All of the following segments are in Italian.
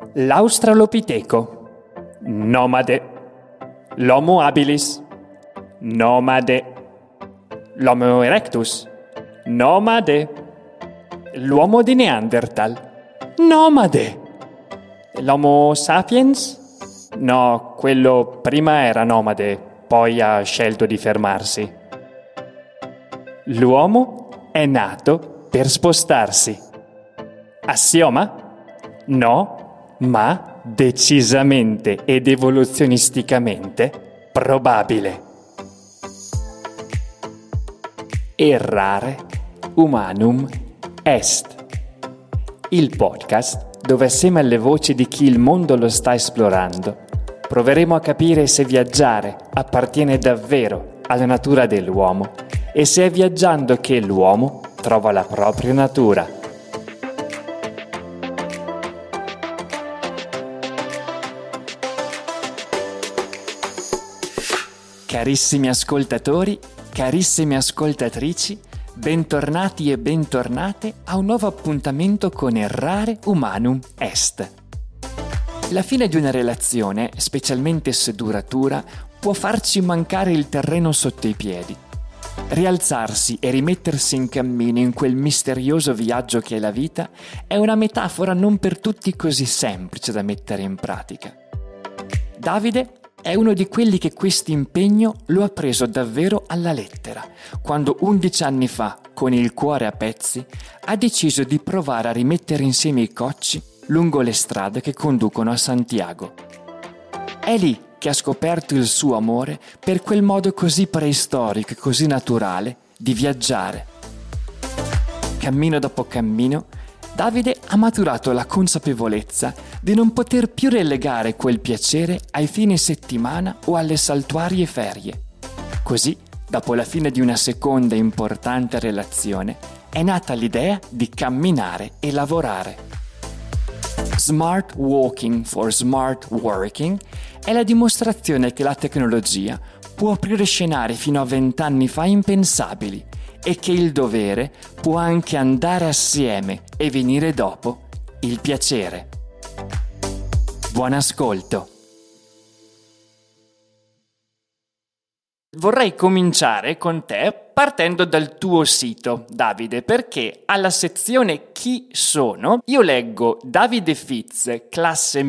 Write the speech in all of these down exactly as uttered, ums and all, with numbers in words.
L'Australopiteco, nomade. L'Homo habilis, nomade. L'Homo erectus, nomade. L'uomo di Neanderthal, nomade. L'Homo sapiens? No, quello prima era nomade, poi ha scelto di fermarsi. L'uomo è nato per spostarsi. Assioma? No, ma decisamente ed evoluzionisticamente probabile. Errare humanum est. Il podcast dove, assieme alle voci di chi il mondo lo sta esplorando, proveremo a capire se viaggiare appartiene davvero alla natura dell'uomo e se è viaggiando che l'uomo trova la propria natura. Carissimi ascoltatori, carissime ascoltatrici, bentornati e bentornate a un nuovo appuntamento con Errare humanum est. La fine di una relazione, specialmente se duratura, può farci mancare il terreno sotto i piedi. Rialzarsi e rimettersi in cammino in quel misterioso viaggio che è la vita è una metafora non per tutti così semplice da mettere in pratica. Davide è uno di quelli che questo impegno lo ha preso davvero alla lettera, quando undici anni fa, con il cuore a pezzi, ha deciso di provare a rimettere insieme i cocci lungo le strade che conducono a Santiago. È lì che ha scoperto il suo amore per quel modo così preistorico e così naturale di viaggiare. Cammino dopo cammino, Davide ha maturato la consapevolezza di non poter più relegare quel piacere ai fine settimana o alle saltuarie ferie. Così, dopo la fine di una seconda importante relazione, è nata l'idea di camminare e lavorare. Smart Walking for Smart Working è la dimostrazione che la tecnologia può aprire scenari fino a vent'anni fa impensabili e che il dovere può anche andare assieme e venire dopo il piacere. Buon ascolto! Vorrei cominciare con te partendo dal tuo sito, Davide, perché alla sezione Chi sono io leggo Davide Fitz, classe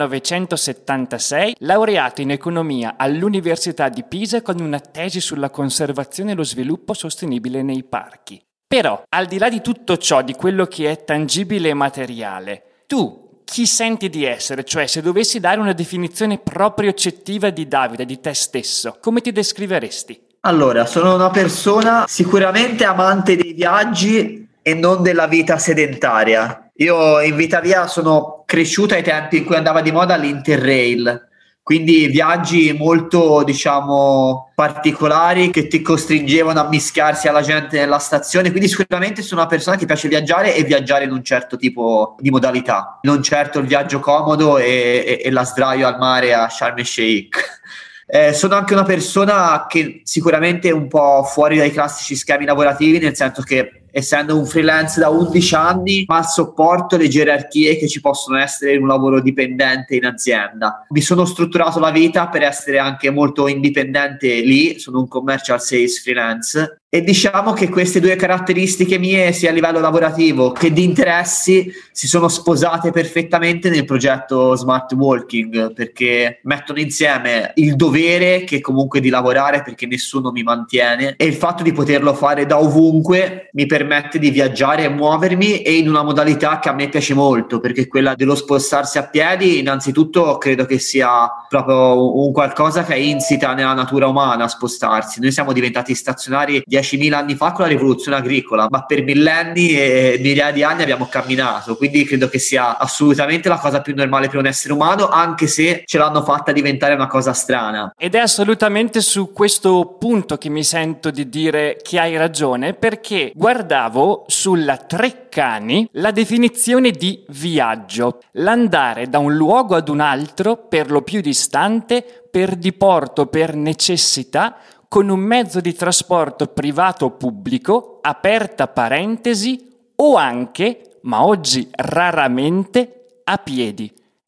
millenovecentosettantasei, laureato in economia all'Università di Pisa con una tesi sulla conservazione e lo sviluppo sostenibile nei parchi. Però, al di là di tutto ciò, di quello che è tangibile e materiale, tu chi senti di essere? Cioè, se dovessi dare una definizione proprio oggettiva di Davide, di te stesso, come ti descriveresti? Allora, sono una persona sicuramente amante dei viaggi e non della vita sedentaria. Io in vita mia sono cresciuto ai tempi in cui andava di moda l'Interrail, quindi viaggi molto, diciamo, particolari che ti costringevano a mischiarsi alla gente nella stazione. Quindi sicuramente sono una persona che piace viaggiare e viaggiare in un certo tipo di modalità, non certo il viaggio comodo e, e, e la sdraio al mare a Sharm el Sheikh. Eh, sono anche una persona che sicuramente è un po' fuori dai classici schemi lavorativi, nel senso che essendo un freelance da undici anni mal sopporto le gerarchie che ci possono essere in un lavoro dipendente in azienda. Mi sono strutturato la vita per essere anche molto indipendente lì, sono un commercial sales freelance e diciamo che queste due caratteristiche mie sia a livello lavorativo che di interessi si sono sposate perfettamente nel progetto Smart Walking, perché mettono insieme il dovere che comunque di lavorare perché nessuno mi mantiene e il fatto di poterlo fare da ovunque mi permette di viaggiare e muovermi e in una modalità che a me piace molto, perché quella dello spostarsi a piedi innanzitutto credo che sia proprio un qualcosa che è insita nella natura umana, spostarsi. Noi siamo diventati stazionari diecimila anni fa con la rivoluzione agricola, ma per millenni e migliaia di anni abbiamo camminato, quindi credo che sia assolutamente la cosa più normale per un essere umano, anche se ce l'hanno fatta diventare una cosa strana. Ed è assolutamente su questo punto che mi sento di dire che hai ragione, perché guardavo sulla Treccani la definizione di viaggio, l'andare da un luogo ad un altro per lo più distante, per diporto, per necessità, con un mezzo di trasporto privato o pubblico, aperta parentesi, o anche, ma oggi raramente, a piedi.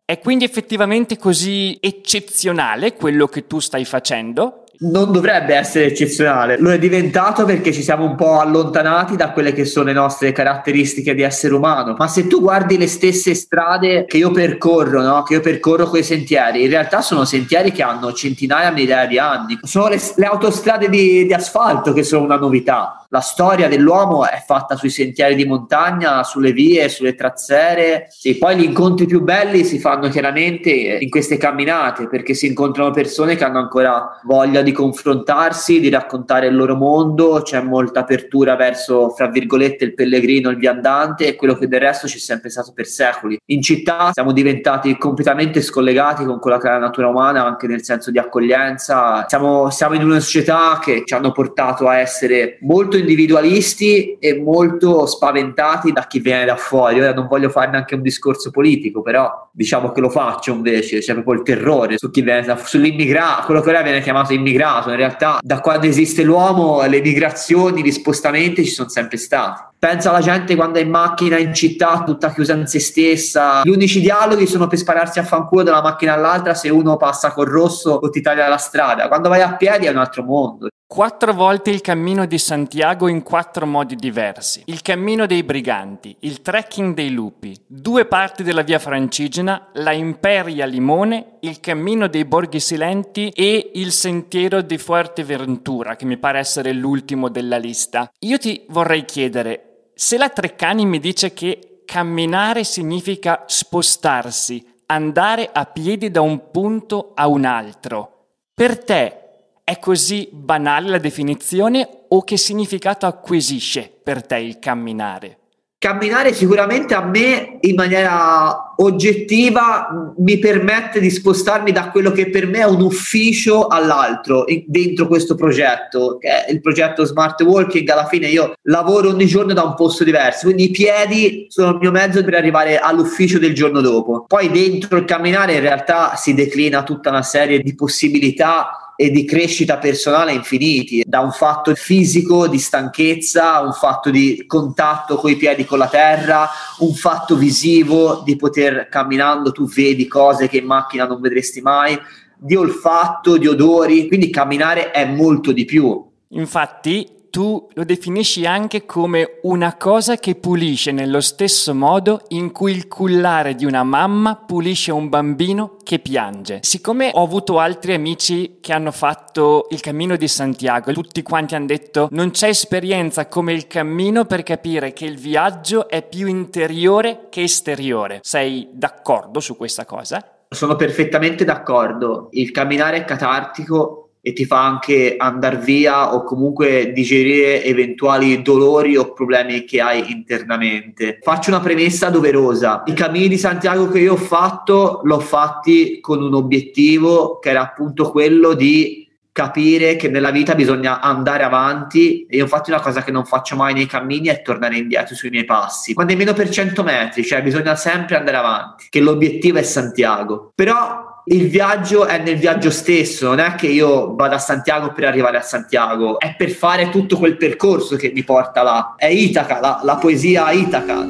È quindi effettivamente così eccezionale quello che tu stai facendo? Non dovrebbe essere eccezionale, lo è diventato perché ci siamo un po' allontanati da quelle che sono le nostre caratteristiche di essere umano. Ma se tu guardi le stesse strade che io percorro, no? Che io percorro quei sentieri, in realtà sono sentieri che hanno centinaia, migliaia di anni. Sono le, le autostrade di, di asfalto che sono una novità. La storia dell'uomo è fatta sui sentieri di montagna, sulle vie, sulle trazzere, e poi gli incontri più belli si fanno chiaramente in queste camminate, perché si incontrano persone che hanno ancora voglia di confrontarsi, di raccontare il loro mondo, c'è molta apertura verso, fra virgolette, il pellegrino, il viandante, e quello che del resto c'è sempre stato per secoli. In città siamo diventati completamente scollegati con quella che è la natura umana, anche nel senso di accoglienza. Siamo, siamo in una società che ci hanno portato a essere molto individualisti e molto spaventati da chi viene da fuori. Ora non voglio fare neanche un discorso politico, però diciamo che lo faccio invece, c'è proprio il terrore su chi viene da, sull'immigrato, quello che ora viene chiamato immigrato. In realtà da quando esiste l'uomo le migrazioni, gli spostamenti ci sono sempre stati. Pensa alla gente quando è in macchina in città tutta chiusa in se stessa, gli unici dialoghi sono per spararsi a fanculo da una macchina all'altra se uno passa col rosso o ti taglia la strada. Quando vai a piedi è un altro mondo. Quattro volte il cammino di Santiago in quattro modi diversi. Il cammino dei briganti, il trekking dei lupi, due parti della via Francigena, la Imperia Limone, il cammino dei Borghi Silenti e il sentiero di Fuerteventura, che mi pare essere l'ultimo della lista. Io ti vorrei chiedere, se la Treccani mi dice che camminare significa spostarsi, andare a piedi da un punto a un altro, per te è così banale la definizione o che significato acquisisce per te il camminare? Camminare sicuramente a me in maniera oggettiva mi permette di spostarmi da quello che per me è un ufficio all'altro dentro questo progetto, che è il progetto Smart Walking. Alla fine io lavoro ogni giorno da un posto diverso, quindi i piedi sono il mio mezzo per arrivare all'ufficio del giorno dopo. Poi dentro il camminare in realtà si declina tutta una serie di possibilità e di crescita personale infiniti, da un fatto fisico di stanchezza, un fatto di contatto coi piedi con la terra, un fatto visivo di poter, camminando tu vedi cose che in macchina non vedresti mai, di olfatto, di odori, quindi camminare è molto di più. Infatti tu lo definisci anche come una cosa che pulisce nello stesso modo in cui il cullare di una mamma pulisce un bambino che piange. Siccome ho avuto altri amici che hanno fatto il cammino di Santiago, tutti quanti hanno detto non c'è esperienza come il cammino per capire che il viaggio è più interiore che esteriore. Sei d'accordo su questa cosa? Sono perfettamente d'accordo. Il camminare è catartico e ti fa anche andare via o comunque digerire eventuali dolori o problemi che hai internamente. Faccio una premessa doverosa. I cammini di Santiago che io ho fatto, l'ho fatti con un obiettivo che era appunto quello di capire che nella vita bisogna andare avanti, e io infatti una cosa che non faccio mai nei cammini è tornare indietro sui miei passi, ma nemmeno per cento metri, cioè bisogna sempre andare avanti, che l'obiettivo è Santiago. Però il viaggio è nel viaggio stesso, non è che io vado a Santiago per arrivare a Santiago, è per fare tutto quel percorso che mi porta là. È Itaca, la, la poesia Itaca.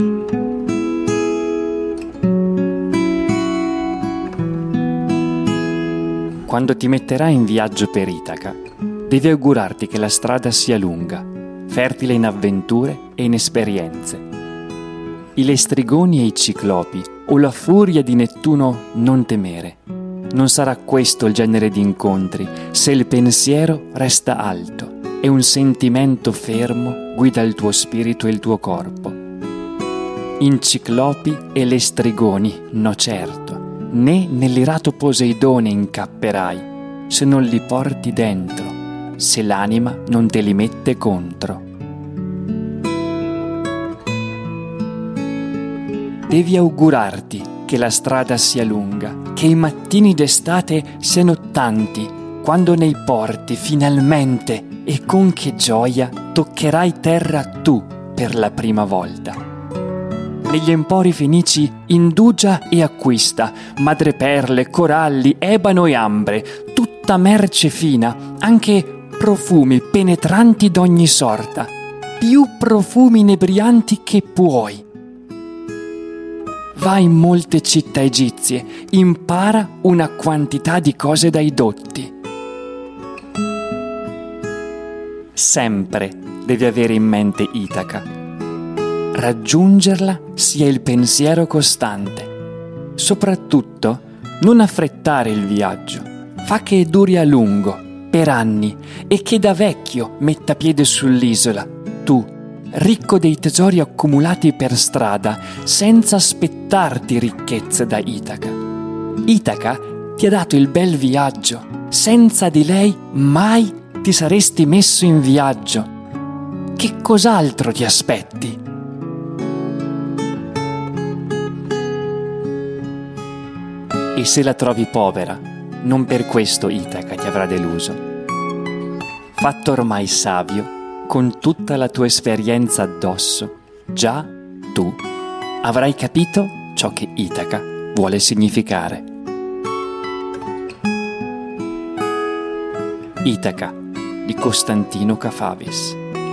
Quando ti metterai in viaggio per Itaca, devi augurarti che la strada sia lunga, fertile in avventure e in esperienze. I lestrigoni e i ciclopi o la furia di Nettuno non temere. Non sarà questo il genere di incontri se il pensiero resta alto e un sentimento fermo guida il tuo spirito e il tuo corpo. In ciclopi e lestrigoni no certo, né nell'irato Poseidone incapperai se non li porti dentro, se l'anima non te li mette contro. Devi augurarti che la strada sia lunga, che i mattini d'estate siano tanti, quando nei porti finalmente e con che gioia toccherai terra tu per la prima volta. Negli empori fenici indugia e acquista madreperle, coralli, ebano e ambre, tutta merce fina, anche profumi penetranti d'ogni sorta, più profumi inebrianti che puoi. va in molte città egizie, impara una quantità di cose dai dotti. Sempre devi avere in mente Itaca. Raggiungerla sia il pensiero costante. Soprattutto, non affrettare il viaggio. Fa che duri a lungo, per anni, e che da vecchio metta piede sull'isola. Tu, ricco dei tesori accumulati per strada, senza aspettarti ricchezze da Itaca. Itaca ti ha dato il bel viaggio. Senza di lei mai ti saresti messo in viaggio. Che cos'altro ti aspetti? E se la trovi povera, non per questo Itaca ti avrà deluso. Fatto ormai savio, con tutta la tua esperienza addosso, già tu avrai capito ciò che Itaca vuole significare. Itaca di Costantino Cafavis.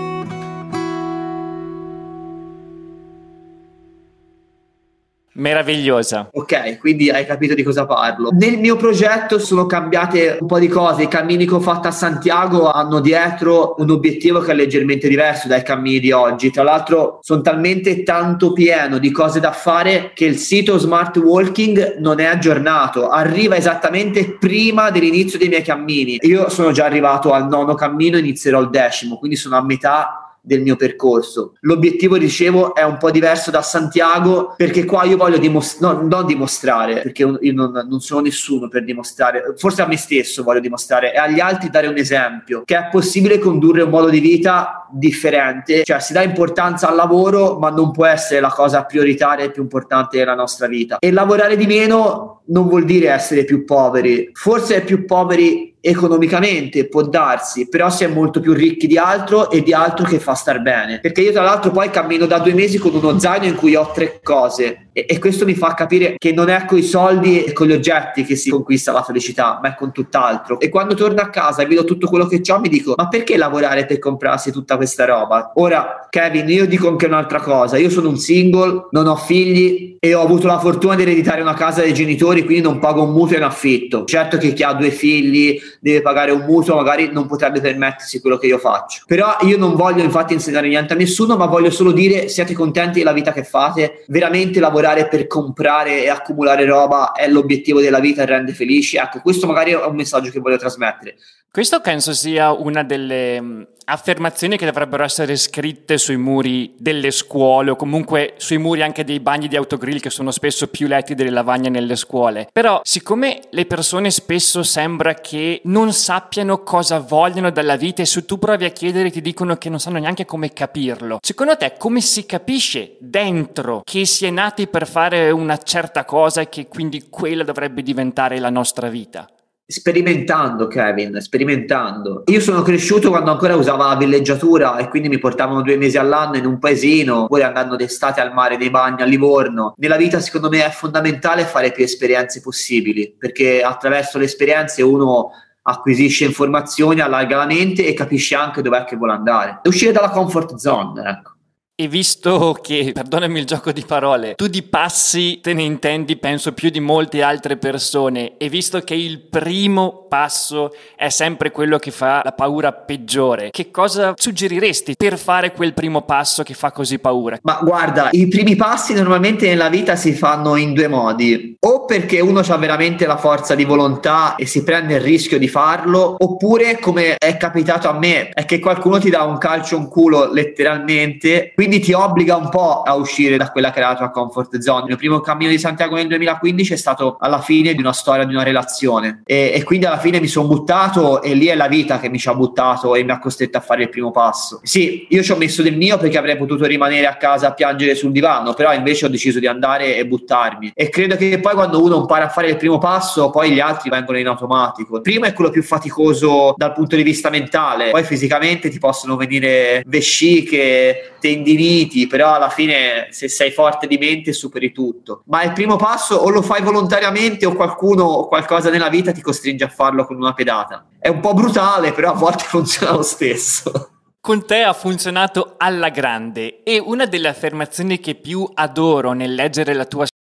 Meravigliosa. Ok, quindi hai capito di cosa parlo. Nel mio progetto sono cambiate un po' di cose. I cammini che ho fatto a Santiago hanno dietro un obiettivo che è leggermente diverso dai cammini di oggi. Tra l'altro sono talmente tanto pieno di cose da fare che il sito Smart Walking non è aggiornato, arriva esattamente prima dell'inizio dei miei cammini. Io sono già arrivato al nono cammino, inizierò il decimo, quindi sono a metà del mio percorso. L'obiettivo, dicevo, è un po' diverso da Santiago, perché qua io voglio dimostrare, no, non dimostrare, perché io non, non sono nessuno per dimostrare, forse a me stesso voglio dimostrare e agli altri dare un esempio, che è possibile condurre un modo di vita differente, cioè si dà importanza al lavoro, ma non può essere la cosa prioritaria e più importante della nostra vita. E lavorare di meno non vuol dire essere più poveri, forse è più poveri economicamente, può darsi, però si è molto più ricchi di altro e di altro che fa star bene, perché io tra l'altro poi cammino da due mesi con uno zaino in cui ho tre cose e, e questo mi fa capire che non è con i soldi e con gli oggetti che si conquista la felicità, ma è con tutt'altro. E quando torno a casa e vedo tutto quello che ho, mi dico: ma perché lavorare per comprarsi tutta questa roba? Ora, Kevin, io dico anche un'altra cosa: io sono un single, non ho figli e ho avuto la fortuna di ereditare una casa dai genitori, quindi non pago un mutuo in affitto. Certo che chi ha due figli deve pagare un mutuo, magari non potrebbe permettersi quello che io faccio, però io non voglio infatti insegnare niente a nessuno, ma voglio solo dire: siate contenti della vita che fate, veramente lavorare per comprare e accumulare roba è l'obiettivo della vita e rende felici. Ecco, questo magari è un messaggio che voglio trasmettere. Questo penso sia una delle um, affermazioni che dovrebbero essere scritte sui muri delle scuole o comunque sui muri anche dei bagni di autogrill, che sono spesso più letti delle lavagne nelle scuole. Però siccome le persone spesso sembra che non sappiano cosa vogliono dalla vita e se tu provi a chiedere ti dicono che non sanno neanche come capirlo, secondo te come si capisce dentro che si è nati per fare una certa cosa e che quindi quella dovrebbe diventare la nostra vita? Sperimentando, Kevin, sperimentando. Io sono cresciuto quando ancora usava la villeggiatura e quindi mi portavano due mesi all'anno in un paesino, poi andando d'estate al mare, nei bagni a Livorno. Nella vita secondo me è fondamentale fare più esperienze possibili, perché attraverso le esperienze uno acquisisce informazioni, allarga la mente e capisce anche dov'è che vuole andare. E uscire dalla comfort zone, ecco. E visto che, perdonami il gioco di parole, tu di passi te ne intendi penso più di molte altre persone, e visto che il primo passo è sempre quello che fa la paura peggiore, che cosa suggeriresti per fare quel primo passo che fa così paura? Ma guarda, i primi passi normalmente nella vita si fanno in due modi: o perché uno ha veramente la forza di volontà e si prende il rischio di farlo, oppure, come è capitato a me, è che qualcuno ti dà un calcio in culo letteralmente, quindi ti obbliga un po' a uscire da quella che era la tua comfort zone. Il mio primo cammino di Santiago nel duemilaquindici è stato alla fine di una storia, di una relazione, e, e quindi alla fine mi sono buttato, e lì è la vita che mi ci ha buttato e mi ha costretto a fare il primo passo. Sì, io ci ho messo del mio perché avrei potuto rimanere a casa a piangere sul divano, però invece ho deciso di andare e buttarmi, e credo che poi quando uno impara a fare il primo passo poi gli altri vengono in automatico. Il primo è quello più faticoso dal punto di vista mentale, poi fisicamente ti possono venire vesciche, tendiniti, però alla fine se sei forte di mente superi tutto. Ma il primo passo o lo fai volontariamente o qualcuno o qualcosa nella vita ti costringe a farlo con una pedata. È un po' brutale, però a volte funziona lo stesso. Con te ha funzionato alla grande, e una delle affermazioni che più adoro nel leggere la tua